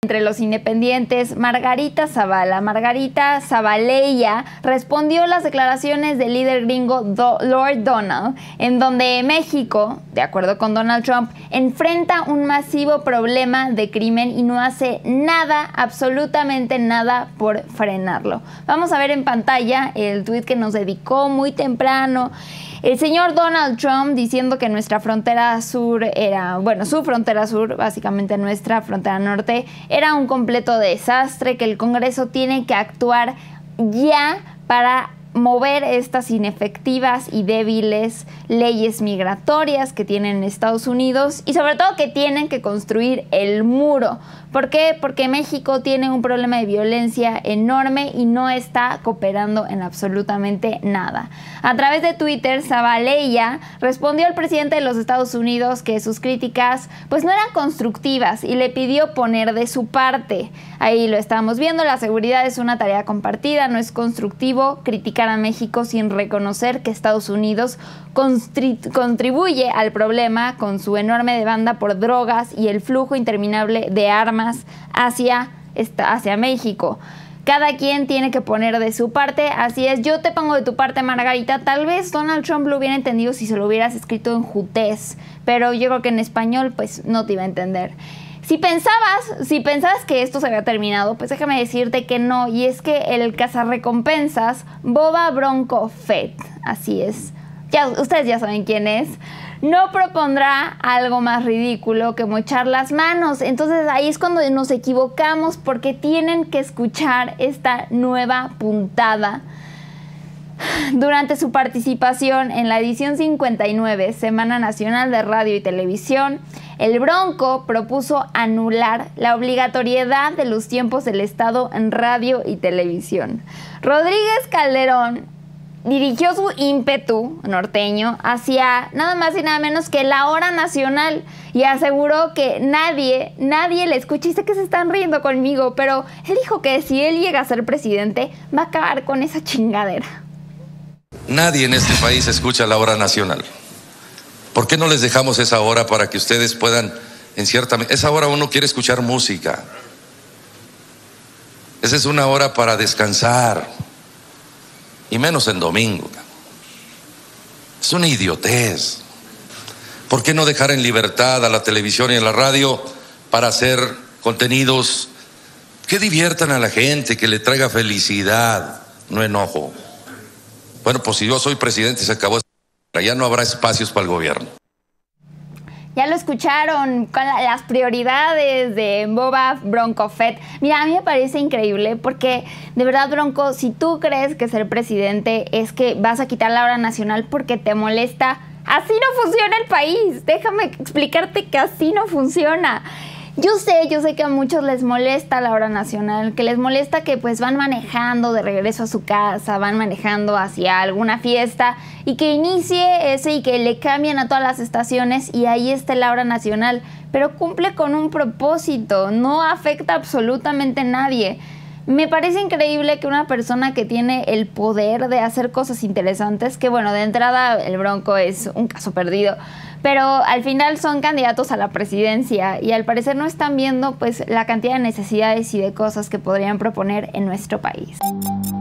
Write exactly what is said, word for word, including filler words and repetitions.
Entre los independientes, Margarita Zavala, Margarita Zavalella, respondió las declaraciones del líder gringo Do- Lord Donald, en donde México, de acuerdo con Donald Trump, enfrenta un masivo problema de crimen y no hace nada, absolutamente nada por frenarlo. Vamos a ver en pantalla el tuit que nos dedicó muy temprano el señor Donald Trump diciendo que nuestra frontera sur era, bueno, su frontera sur, básicamente nuestra frontera norte, era un completo desastre, que el Congreso tiene que actuar ya para mover estas inefectivas y débiles leyes migratorias que tienen Estados Unidos y sobre todo que tienen que construir el muro. ¿Por qué? Porque México tiene un problema de violencia enorme y no está cooperando en absolutamente nada. A través de Twitter, Zavalella respondió al presidente de los Estados Unidos que sus críticas pues no eran constructivas y le pidió poner de su parte. Ahí lo estamos viendo, la seguridad es una tarea compartida, no es constructivo criticar a México sin reconocer que Estados Unidos contribuye al problema con su enorme demanda por drogas y el flujo interminable de armas hacia, hacia México. Cada quien tiene que poner de su parte, así es. Yo te pongo de tu parte, Margarita. Tal vez Donald Trump lo hubiera entendido si se lo hubieras escrito en jutés, pero yo creo que en español pues no te iba a entender. Si pensabas, si pensabas que esto se había terminado, pues déjame decirte que no, y es que el cazarrecompensas Boba Bronco Fett, así es, ya, ustedes ya saben quién es, no propondrá algo más ridículo que mochar las manos. Entonces ahí es cuando nos equivocamos, porque tienen que escuchar esta nueva puntada. Durante su participación en la edición cincuenta y nueve, Semana Nacional de Radio y Televisión, el Bronco propuso anular la obligatoriedad de los tiempos del Estado en radio y televisión. Rodríguez Calderón dirigió su ímpetu norteño hacia nada más y nada menos que la hora nacional y aseguró que nadie, nadie le escucha. Y sé que se están riendo conmigo, pero él dijo que si él llega a ser presidente, va a acabar con esa chingadera. Nadie en este país escucha la hora nacional. ¿Por qué no les dejamos esa hora para que ustedes puedan, en cierta medida, esa hora uno quiere escuchar música? Esa es una hora para descansar, y menos en domingo. Es una idiotez. ¿Por qué no dejar en libertad a la televisión y a la radio para hacer contenidos que diviertan a la gente, que le traiga felicidad, no enojo? Bueno, pues si yo soy presidente, se acabó. Ya no habrá espacios para el gobierno. Ya lo escucharon con la, las prioridades de Boba Bronco Fett. Mira, a mí me parece increíble porque, de verdad, Bronco, si tú crees que ser presidente es que vas a quitar la hora nacional porque te molesta, así no funciona el país. Déjame explicarte que así no funciona. Yo sé, yo sé que a muchos les molesta la hora nacional, que les molesta que pues van manejando de regreso a su casa, van manejando hacia alguna fiesta y que inicie ese y que le cambien a todas las estaciones y ahí está la hora nacional, pero cumple con un propósito, no afecta absolutamente a nadie. Me parece increíble que una persona que tiene el poder de hacer cosas interesantes, que bueno, de entrada el Bronco es un caso perdido, pero al final son candidatos a la presidencia y al parecer no están viendo pues la cantidad de necesidades y de cosas que podrían proponer en nuestro país.